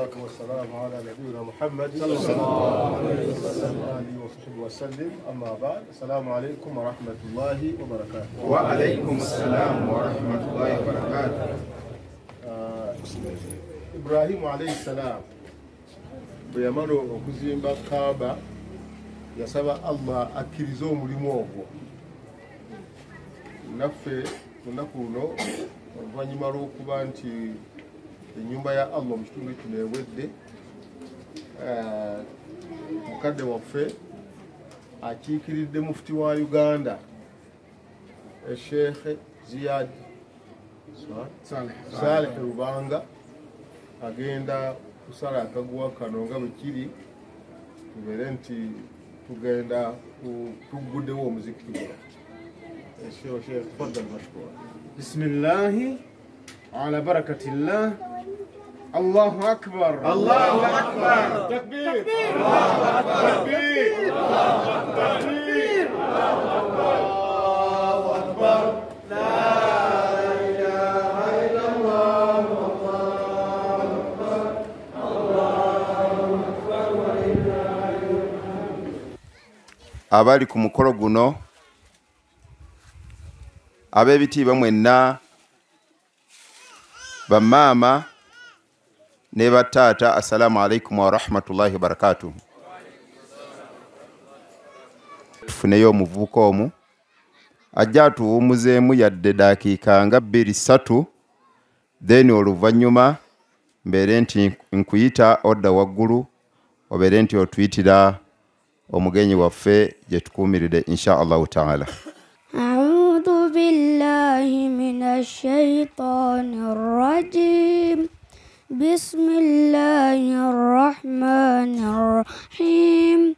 والصلاة والسلام على نبينا محمد صلى الله عليه وسلم أما بعد السلام عليكم ورحمة الله وبركاته. وعليكم السلام ورحمة الله وبركاته. إبراهيم عليه السلام بيامرو okuzimba Kaaba yasaba Allah akkirize omulimu ogwo naffe lunaku luno oluvannyuma lw'okuba nti ennyumba ya Allah mu kitundu kino ewedde mukadde waffe akiikiridde mufuti wa Uganda Sheikh Ziyad Saleh Rubanga agenda kusala akaguwa kano nga bwe kiri tubeere nti tugenda tuguddewo omuzikiti guno. Sheikh tafadhal mashkura. Bismillah ala barakatillah. Allahu akbar. Allahu akbar. Takbir. Allahu akbar. Takbir. Takbir. Allahu akbar. La ilaha illallah. Allahu akbar. Allahu akbar wa lillahi alhamd. Abali ku mukolo guno ab'ebitiibwa mwenna bamaama ne bataata, assalamu alaikum wa rahmatullahi wa barakatuh. Tufuneyo omuvubuka omu ajja atuwumuzeemu yadde dakiika nga 2-3, then oluvannyuma mbeere nti nkuyita odda waggulu obeere nti otuyitira omugenyi waffe gye tukuumiridde insha Allahu taala. أعوذ بالله من الشيطان الرجيم بسم الله الرحمن الرحيم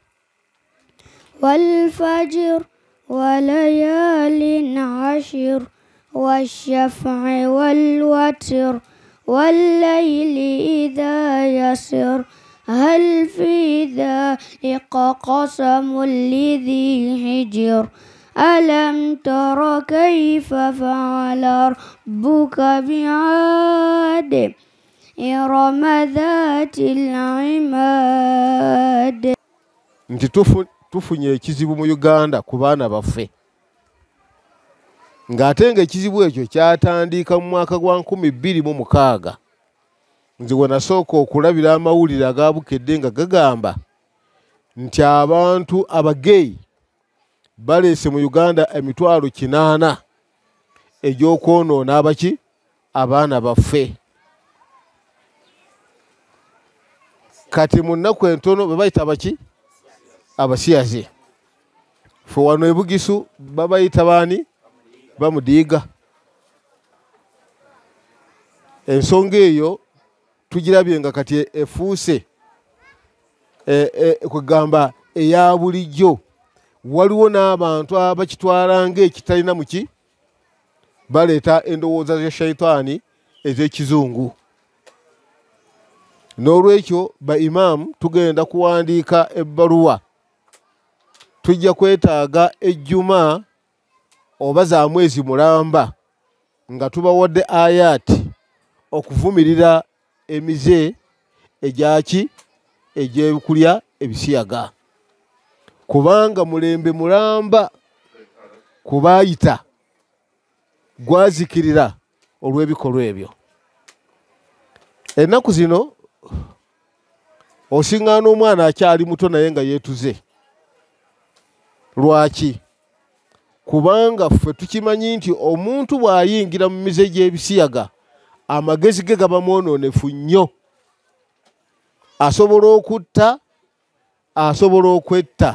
والفجر وليال عشر والشفع والوتر والليل إذا يسر هل في ذلك قسم لذي حجر ألم تر كيف فعل ربك بعاد إرم ذات العماد. Nti tufunye ekizibu mu Uganda ku baana baffe ng'ate ng'ekizibu ekyo kyatandika mu mwaka gwa 2006. Nze we nasooka okulabira amawulire agaabukedde nga gagamba nti abantu abageyi baleese mu Uganda 800 egy'okwonoona abaki abaana baffe. Kati mu nnaku entono babayita baki abasiyazi. Ffe wano e Bugisu babayita baani bamudiiga. Ensonga eyo tugirabye nga kati efuuse kwegamba eya bulijjo. Waliwo n'abantu abakitwala ng'ekitalina muki baleeta endowooza za shaitaani ez'ekizungu. N'olwekyo ba imaamu tugenda kuwandiika ebbaluwa. Tujja kwetaaga ejjuma oba za mwezi mulamba nga tubawadde ayaati okuvumirira emize egyaki egy'ekulya ebisiyaga. Kubanga mulembe mulamba kubaayita gwazikirira olw'ebikolwa ebyo. Ennaku zino osiŋŋaana omwana akyali muto naye nga yeetuze. Lwaki? Kubanga ffe tukimanyi nti omuntu bw'ayingira mu mize gy'ebisiyaga amagezi ge gaba mwonoonefu nnyo. Asobola okutta, asobola okwetta.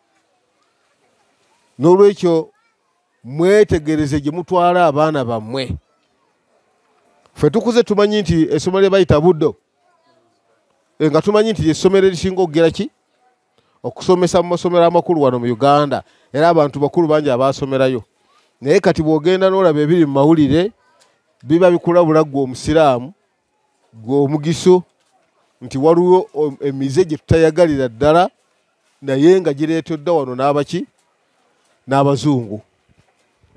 N'olwekyo mwetegereze gye mutwala abaana bammwe. Ffe tukuze tumanyi nti essomero lye bayita Buddo nga tumanyi nti essomero erisinga okugera ki okusomesa mu masomero amakulu wano mu Uganda, era abantu bakulu bangi abaasomerayo. Naye kati bw'ogenda n'olaba ebiri mu mawulire biba bikulabula ggwe omusiraamu, ggwe omugiso, nti waliwo emize gye tutayagalira ddala naye nga gireeteddwa wano n'abaki n'abazungu.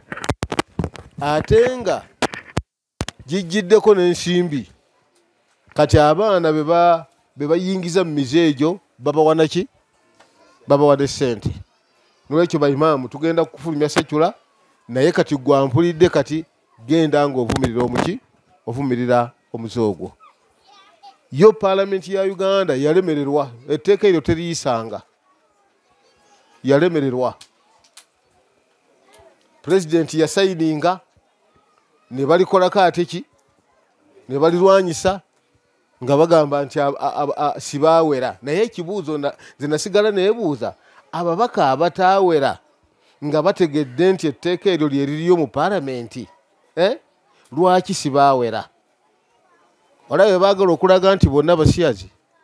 Ate nga gijjiddeko n'ensimbi kati abaana be bayingiza mu mize egyo babawana ki babawadde ssente nolwekyo baimaamu tugenda kufulumya sekyula naye kati gwampulidde kati genda ng'ovumirira omuki ovumirira omuze ogwo yo paalamenti ya Uganda yalemererwa etteeka eryo teriyisanga yalemererwa pulezidenti yasayininga ne balikolako ate ki ne balirwanyisa nga bagamba nti sibaawera naye ekibuuzo nze nasigala neebuuza ababaka abataawera nga bategedde nti etteeka eryo lye liriyo mu paalamenti lwaki sibaawera olabe baagala okulaga nti bonna basiyazi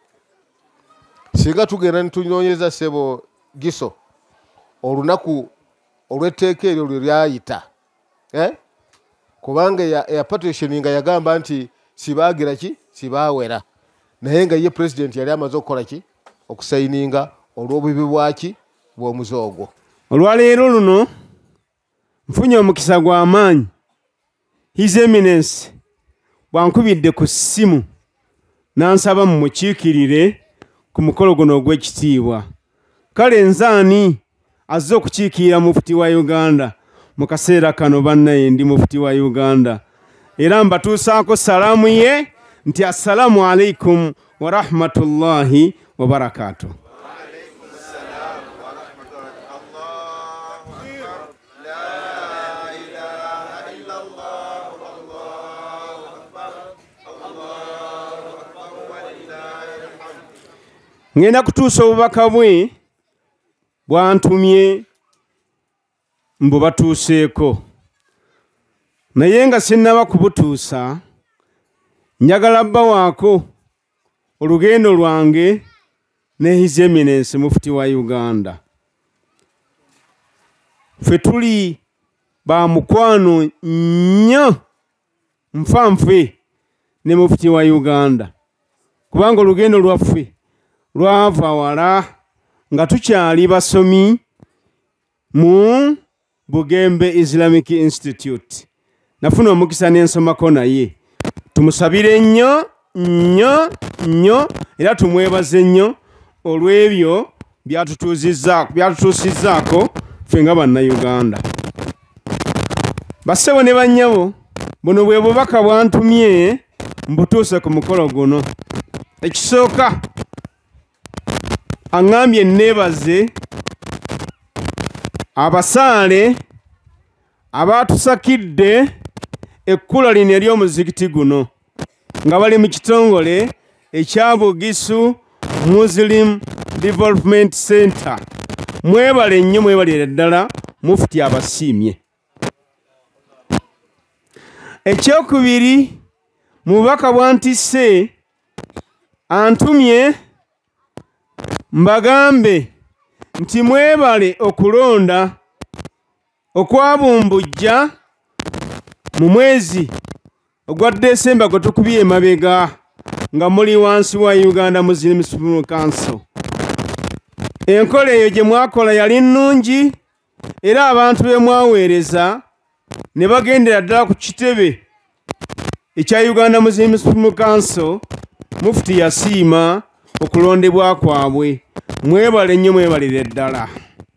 singa tugenda netunoonyeza ssebo Giso olunaku olw'etteeka eryo lwe lyayita kubanga eyapatitioninga yagamba nti sibaagira ki sibaawera naye nga ye pulezidenti yali amaze okukola ki okusayininga olw'obubi bwaki bw'omuze ogwo olwaleero luno nfunye omukisa gw'amaanyi His Eminence bwankubidde ku ssimu n'ansaba mumukiikirire ku mukolo guno ogw'ekitiibwa kale nzaani azze okukiikirira mufuti wa Uganda mu kaseera kano bannaye ndi mufuti wa Uganda era mbatuusaako salaamu ye nti assalamu alaikum wa rahmatullahi wa barakatuh. ngenda kutuusa obubaka bwe bwantumye mbu batuuseeko naye nga sinnaba kubutuusa njagala bbawaako olugendo lwange ne His Eminence mufuti wa Uganda. Ffe tuli ba mukwano nnyo nfanfe ne mufuti wa Uganda kubanga olugendo lwaffe lwava wala nga tukyali basomi mu Bugembe Islamic Institute. Nafuna omukisa n'ensomako naye. Tumusabire nnyo nnyo nnyo era tumwebaze nnyo olw'ebyo byatutuusizzaako ffe nga Bannayuganda. Bassebo ne bannyabo buno bwe bubaka bwantumye mbutuuse ku mukolo guno. Ekisooka aŋŋambye nneebaze abasaale abaatusakidde ekkula lino ery'omuzikiti guno nga bali mu kitongole ekya Bugisu Muslim Development Center. Mwebale nnyo mwebalire ddala mufuti abasiimye. Ekyokubiri mu bubaka bwantisse antumye mbagambe nti mwebale okulonda okwabumbujja mu mwezi ogwa Desemba gwe tukubye emabega nga muli wansi wa Uganda Muslim Council. Enkola eyo gye mwakola yali nnungi era abantu be mwaweereza ne bagendera ddala ku kitebe ekya Uganda Muslim Council. Mufuti yasiima okulondebwa kwabwe. Mwebale nnyo mwebalire ddala.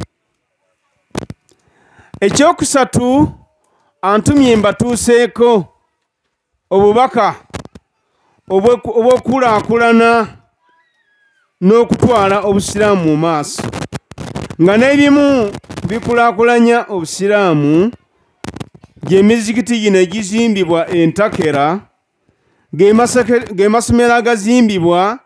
Ekyokusatu antumye mbatuuseeko obubaka obw'okulaakulana n'okutwala obusiraamu mu maaso nga n'ebimu bikulaakulanya obusiraamu gy'emizikiti gino egizimbibwa entakera ge masomero agazimbibwa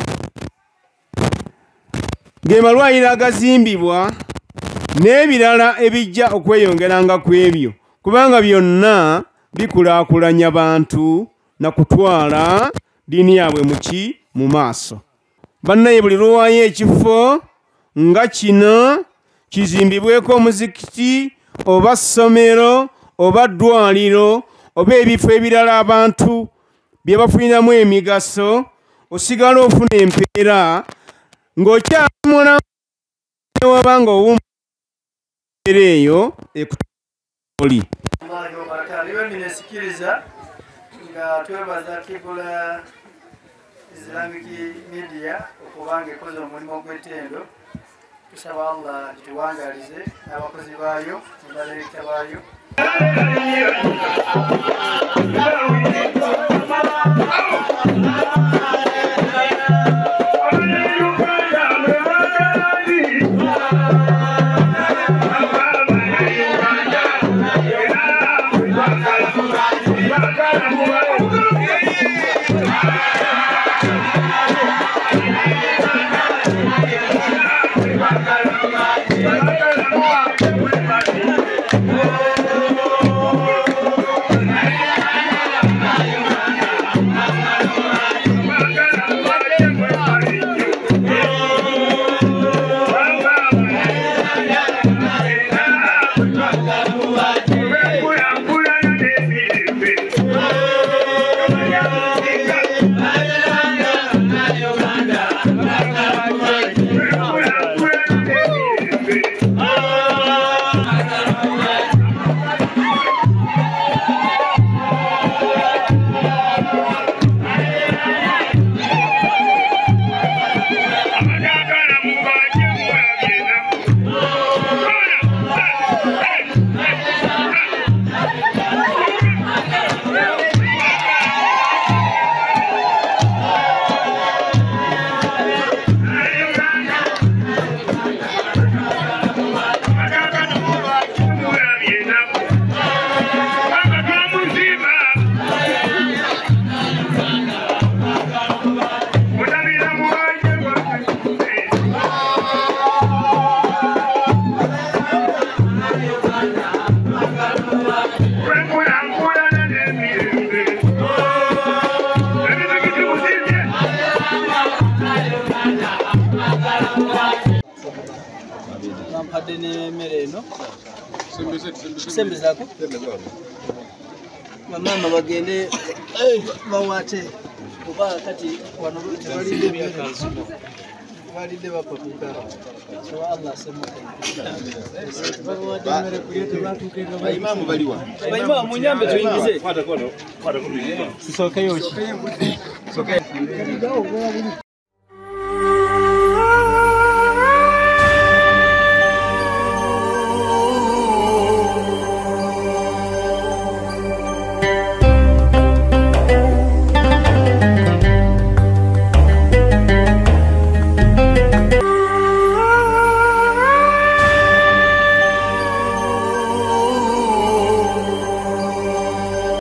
ge malwaliro agazimbibwa n'ebirala ebijja okweyongeranga ku ebyo kubanga byonna bikulaakulanya bantu na kutwala dini yaabwe mu maaso. Bannaye buli lwawaayo ekifo nga kino kizimbibweko omuzikiti oba ssomero oba ddwaliro oba ebifo ebirala abantu bye bafuniramu emigaso osigala ofuna empeera ng'okyamulamu wabanga owumba eyo ekutoli. Niwe ninesikiriza nga twebaza Kibula Islamic Media okubanga ekoze omulimu gw'ettendo. Tusaba Allah tuwangalize n'abakozi baayo n'abalekita baayo. Adene mereno sembe zako mama bagende bawate kuba kati wanoruti walide bapapuka so Allah sema Imamu baliwa imamu munyambe tuingize Sisoke yoshi.